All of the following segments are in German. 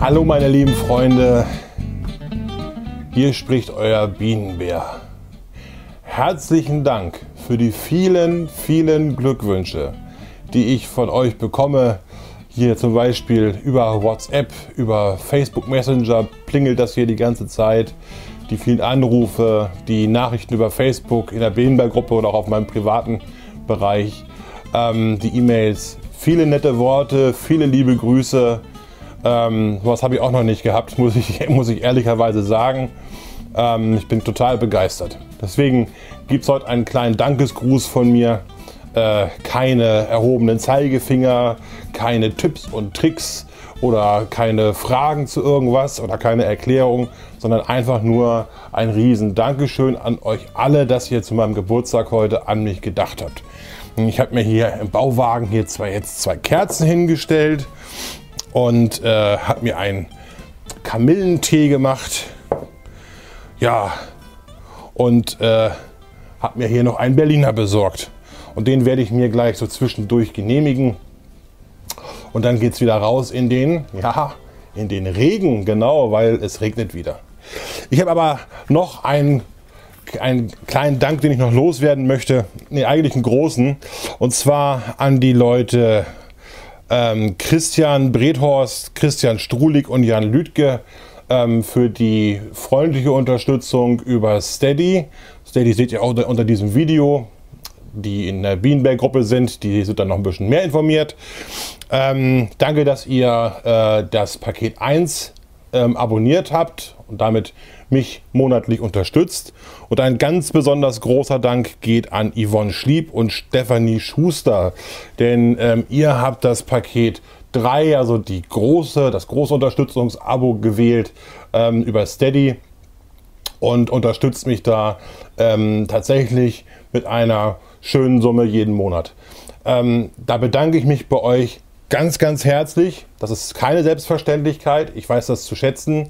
Hallo meine lieben Freunde, hier spricht euer Bienenbär. Herzlichen Dank für die vielen, vielen Glückwünsche, die ich von euch bekomme. Hier zum Beispiel über WhatsApp, über Facebook Messenger klingelt das hier die ganze Zeit. Die vielen Anrufe, die Nachrichten über Facebook in der Bienenbär-Gruppe oder auch auf meinem privaten Bereich, die E-Mails, viele nette Worte, viele liebe Grüße. Sowas habe ich auch noch nicht gehabt, muss ich ehrlicherweise sagen. Ich bin total begeistert. Deswegen gibt es heute einen kleinen Dankesgruß von mir. Keine erhobenen Zeigefinger, keine Tipps und Tricks oder keine Fragen zu irgendwas oder keine Erklärung, sondern einfach nur ein riesen Dankeschön an euch alle, dass ihr zu meinem Geburtstag heute an mich gedacht habt. Ich habe mir hier im Bauwagen hier zwei Kerzen hingestellt und habe mir einen Kamillentee gemacht. Ja, und habe mir hier noch einen Berliner besorgt. Und den werde ich mir gleich so zwischendurch genehmigen. Und dann geht es wieder raus in den Regen, genau, weil es regnet wieder. Ich habe aber noch einen kleinen Dank, den ich noch loswerden möchte. Nee, eigentlich einen großen. Und zwar an die Leute Christian Bredhorst, Christian Strulig und Jan Lüdke für die freundliche Unterstützung über Steady. Steady seht ihr auch unter diesem Video. Die in der Bienenbär-Gruppe sind, die sind dann noch ein bisschen mehr informiert. Danke, dass ihr das Paket 1 abonniert habt und damit mich monatlich unterstützt. Und ein ganz besonders großer Dank geht an Yvonne Schlieb und Stefanie Schuster, denn ihr habt das Paket 3, also das große Unterstützungsabo gewählt über Steady und unterstützt mich da tatsächlich mit einer schönen Summe jeden Monat. Da bedanke ich mich bei euch ganz, ganz herzlich. Das ist keine Selbstverständlichkeit. Ich weiß das zu schätzen.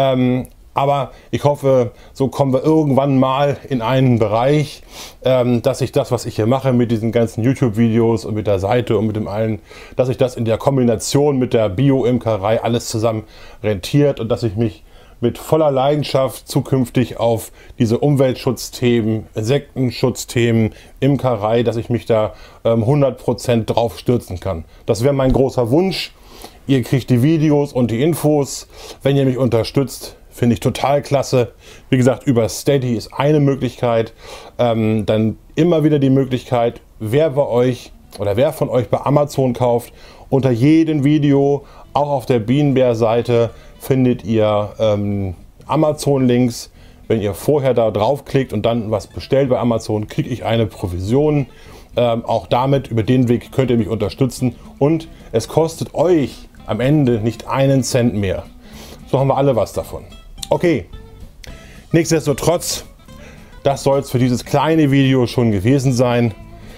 Aber ich hoffe, so kommen wir irgendwann mal in einen Bereich, dass ich das, was ich hier mache mit diesen ganzen YouTube-Videos und mit der Seite und mit dem allen, dass sich das in der Kombination mit der Bio-Imkerei alles zusammen rentiert und dass ich mich mit voller Leidenschaft zukünftig auf diese Umweltschutzthemen, Insektenschutzthemen, Imkerei, dass ich mich da 100% drauf stürzen kann. Das wäre mein großer Wunsch. Ihr kriegt die Videos und die Infos. Wenn ihr mich unterstützt, finde ich total klasse. Wie gesagt, über Steady ist eine Möglichkeit. Dann immer wieder die Möglichkeit, wer von euch bei Amazon kauft, unter jedem Video, auch auf der Bienenbär-Seite, findet ihr Amazon-Links. Wenn ihr vorher da draufklickt und dann was bestellt bei Amazon, kriege ich eine Provision. Auch damit, über den Weg könnt ihr mich unterstützen und es kostet euch am Ende nicht einen Cent mehr. So haben wir alle was davon. Okay, nichtsdestotrotz, das soll es für dieses kleine Video schon gewesen sein.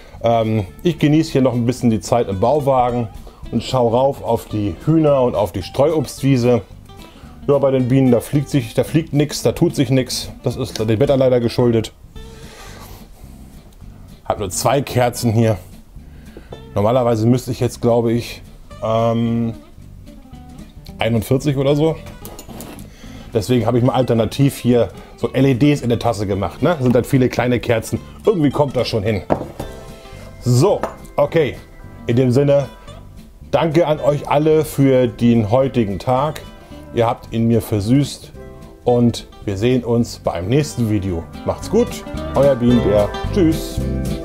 Ich genieße hier noch ein bisschen die Zeit im Bauwagen und schaue rauf auf die Hühner und auf die Streuobstwiese. Ja, bei den Bienen, da fliegt nichts, da tut sich nichts. Das ist dem Wetter leider geschuldet. Habe nur 2 Kerzen hier. Normalerweise müsste ich jetzt, glaube ich, 41 oder so. Deswegen habe ich mal alternativ hier so LEDs in der Tasse gemacht. Ne? Das sind dann viele kleine Kerzen. Irgendwie kommt das schon hin. So, okay. In dem Sinne, danke an euch alle für den heutigen Tag. Ihr habt ihn mir versüßt und wir sehen uns beim nächsten Video. Macht's gut, euer Bienenbär. Tschüss.